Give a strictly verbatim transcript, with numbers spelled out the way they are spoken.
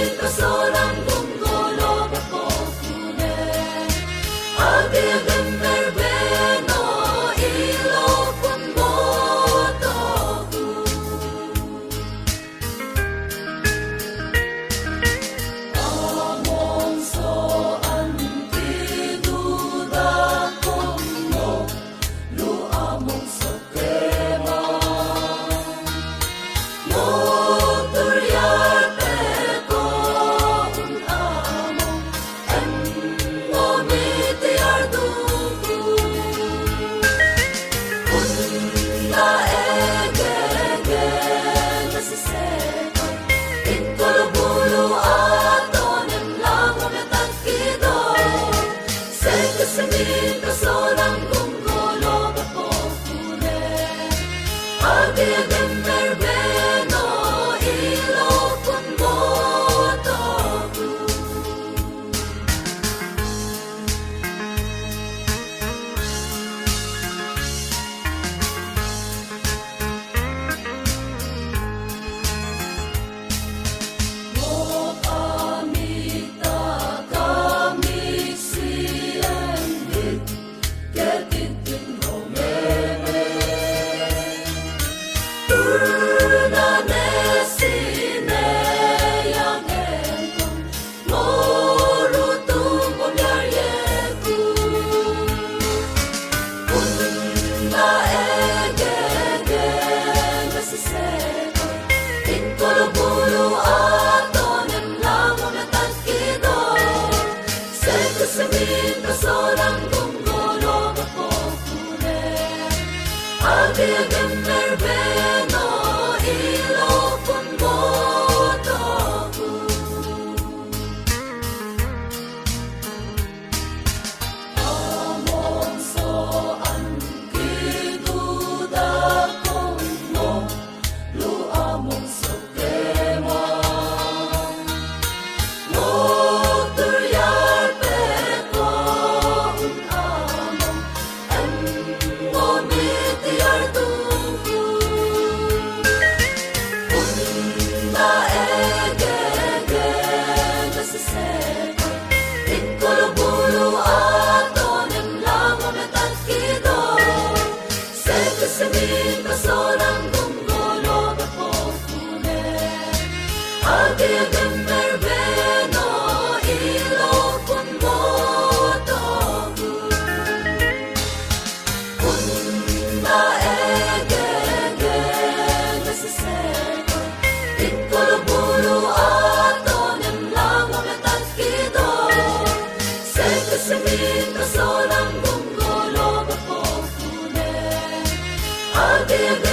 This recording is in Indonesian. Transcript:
kasolang bunggolo bapokune agyagan merbeno ilo punmotoku among so antiduda kono lu among so kema Semit kasolang bunggolo bapokune agyagan merbeno ilo punmotoku mo amita kami Semit kasolang bunggolo bapokune agyagan merbeno ilo punmotoku among so antiduda kono lu among so kema Semit kasolang bunggolo bapokune agyagan merbeno ilo punmotoku Punna egegen nasiseko Inkolobulo atonem lang mamatagkido Seka semit kasolang bunggolo bapokune agyagan